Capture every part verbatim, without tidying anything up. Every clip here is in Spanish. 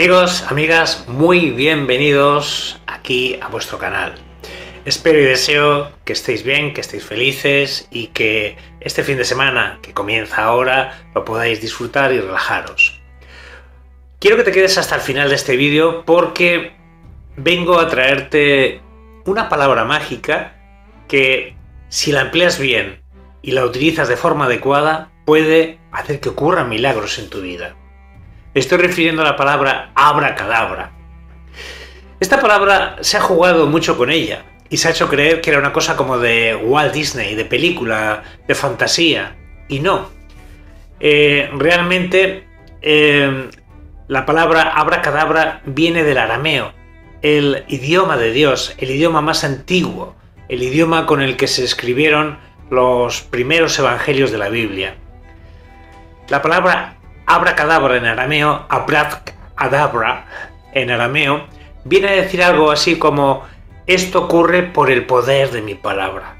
Amigos, amigas, muy bienvenidos aquí a vuestro canal. Espero y deseo que estéis bien, que estéis felices y que este fin de semana que comienza ahora lo podáis disfrutar y relajaros. Quiero que te quedes hasta el final de este vídeo porque vengo a traerte una palabra mágica que, si la empleas bien y la utilizas de forma adecuada, puede hacer que ocurran milagros en tu vida. Me estoy refiriendo a la palabra abracadabra. Esta palabra se ha jugado mucho con ella y se ha hecho creer que era una cosa como de Walt Disney, de película, de fantasía. Y no. Eh, realmente eh, la palabra abracadabra viene del arameo, el idioma de Dios, el idioma más antiguo, el idioma con el que se escribieron los primeros evangelios de la Biblia. La palabra abracadabra en arameo, abracadabra en arameo, viene a decir algo así como: esto ocurre por el poder de mi palabra.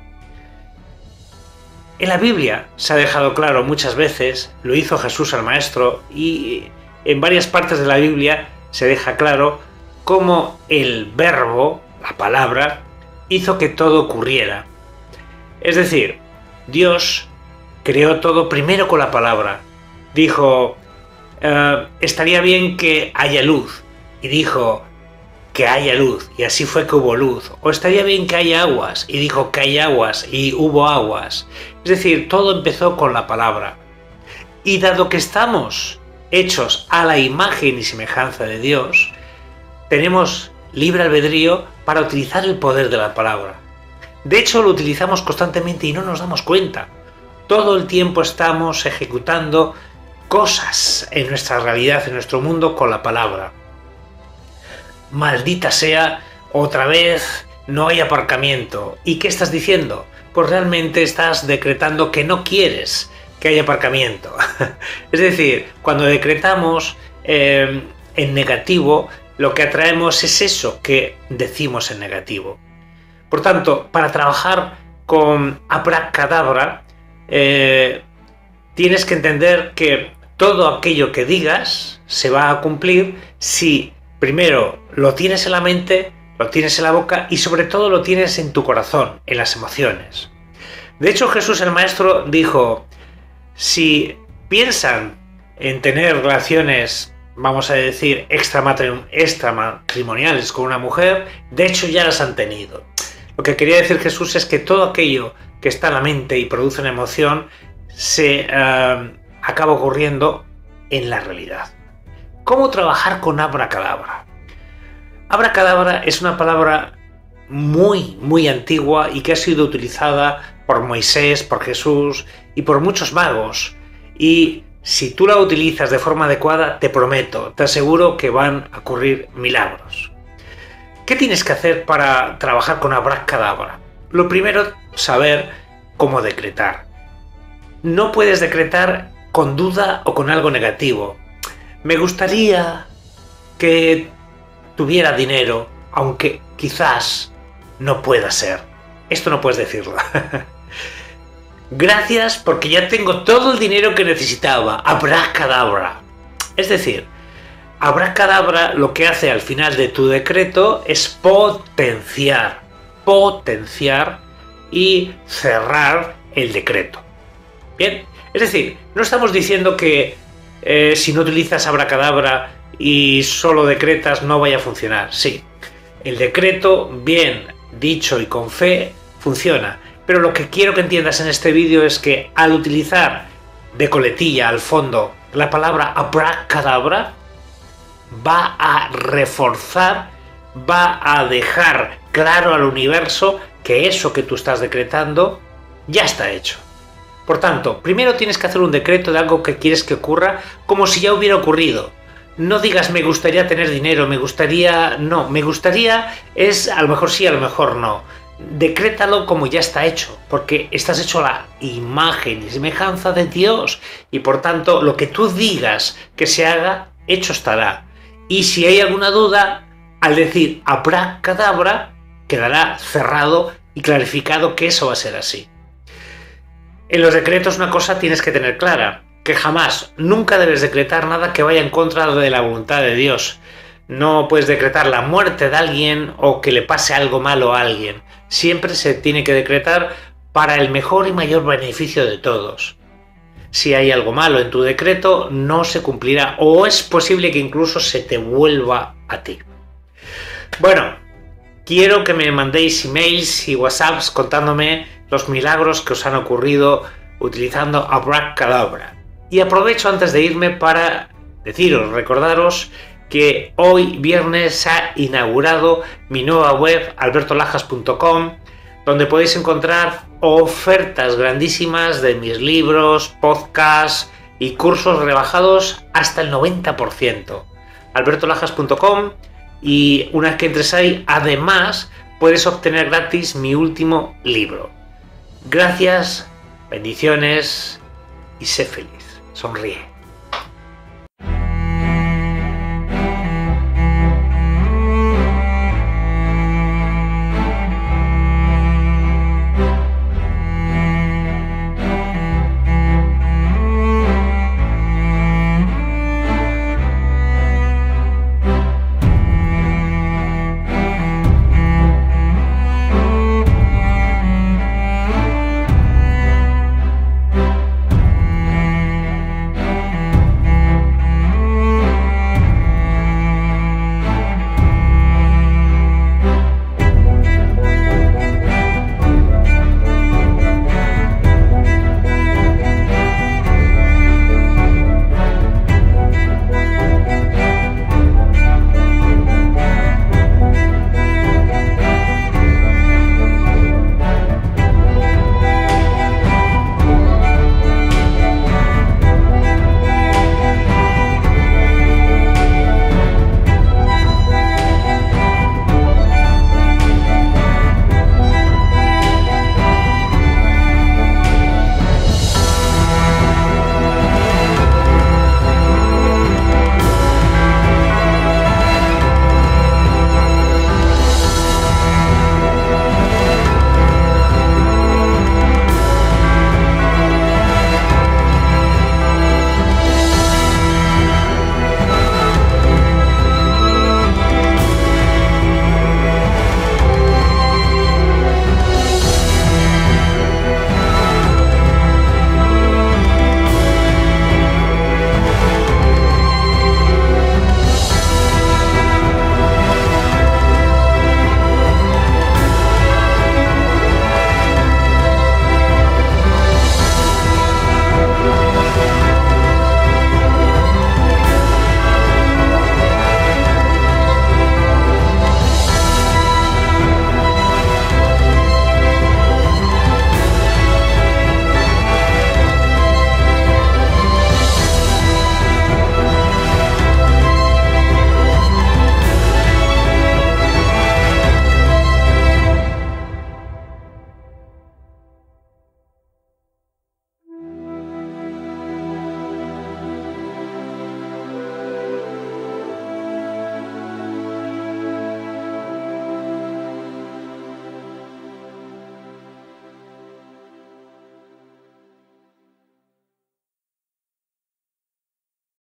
En la Biblia se ha dejado claro muchas veces, lo hizo Jesús el Maestro, y en varias partes de la Biblia se deja claro cómo el verbo, la palabra, hizo que todo ocurriera. Es decir, Dios creó todo primero con la palabra. Dijo, eh, estaría bien que haya luz, y dijo que haya luz, y así fue que hubo luz. O estaría bien que haya aguas, y dijo que hay aguas, y hubo aguas. Es decir, todo empezó con la palabra. Y dado que estamos hechos a la imagen y semejanza de Dios, tenemos libre albedrío para utilizar el poder de la palabra. De hecho, lo utilizamos constantemente y no nos damos cuenta. Todo el tiempo estamos ejecutando cosas en nuestra realidad, en nuestro mundo, con la palabra. Maldita sea, otra vez no hay aparcamiento. ¿Y qué estás diciendo? Pues realmente estás decretando que no quieres que haya aparcamiento. Es decir, cuando decretamos eh, en negativo, lo que atraemos es eso que decimos en negativo. Por tanto, para trabajar con abracadabra, eh, tienes que entender que todo aquello que digas se va a cumplir si primero lo tienes en la mente, lo tienes en la boca y sobre todo lo tienes en tu corazón, en las emociones. De hecho, Jesús el Maestro dijo, si piensan en tener relaciones, vamos a decir, extramatrimoniales con una mujer, de hecho ya las han tenido. Lo que quería decir Jesús es que todo aquello que está en la mente y produce una emoción se uh, acaba ocurriendo en la realidad. ¿Cómo trabajar con abracadabra? Abracadabra es una palabra muy, muy antigua y que ha sido utilizada por Moisés, por Jesús y por muchos magos. Y si tú la utilizas de forma adecuada, te prometo, te aseguro que van a ocurrir milagros. ¿Qué tienes que hacer para trabajar con abracadabra? Lo primero, saber cómo decretar. No puedes decretar con duda o con algo negativo. Me gustaría que tuviera dinero, aunque quizás no pueda ser. Esto no puedes decirlo. Gracias porque ya tengo todo el dinero que necesitaba. Abracadabra. Es decir, abracadabra lo que hace al final de tu decreto es potenciar, potenciar y cerrar el decreto. Bien, es decir, no estamos diciendo que eh, si no utilizas abracadabra y solo decretas no vaya a funcionar. Sí, el decreto bien dicho y con fe funciona, pero lo que quiero que entiendas en este vídeo es que al utilizar de coletilla al fondo la palabra abracadabra, va a reforzar, va a dejar claro al universo que eso que tú estás decretando ya está hecho. Por tanto, primero tienes que hacer un decreto de algo que quieres que ocurra como si ya hubiera ocurrido. No digas me gustaría tener dinero, me gustaría... No, me gustaría es a lo mejor sí, a lo mejor no. Decrétalo como ya está hecho, porque estás hecho a la imagen y semejanza de Dios. Y por tanto, lo que tú digas que se haga, hecho estará. Y si hay alguna duda, al decir abracadabra, quedará cerrado y clarificado que eso va a ser así. En los decretos una cosa tienes que tener clara, que que jamás, nunca debes decretar nada que vaya en contra de la voluntad de Dios. No puedes decretar la muerte de alguien o que le pase algo malo a alguien. Siempre se tiene que decretar para el mejor y mayor beneficio de todos. Si hay algo malo en tu decreto, no se cumplirá o es posible que incluso se te vuelva a ti. Bueno, quiero que me mandéis emails y whatsapps contándome los milagros que os han ocurrido utilizando Abracadabra. Y aprovecho antes de irme para deciros, recordaros que hoy viernes se ha inaugurado mi nueva web alberto lajas punto com, donde podéis encontrar ofertas grandísimas de mis libros, podcasts y cursos rebajados hasta el noventa por ciento. alberto lajas punto com, y una vez que entres ahí, además puedes obtener gratis mi último libro. Gracias, bendiciones y sé feliz. Sonríe.